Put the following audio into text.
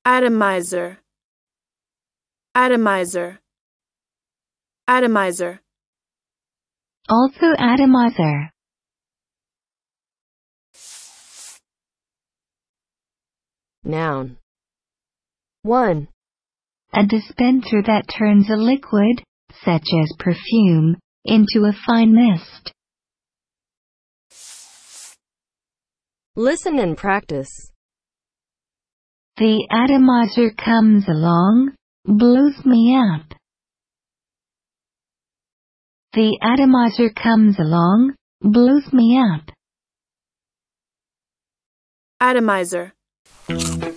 Atomizer, atomizer, atomizer. Also atomizer. Noun. 1. A dispenser that turns a liquid, such as perfume, into a fine mist. Listen and practice. The atomizer comes along, blows me up. The atomizer comes along, blows me up. Atomizer.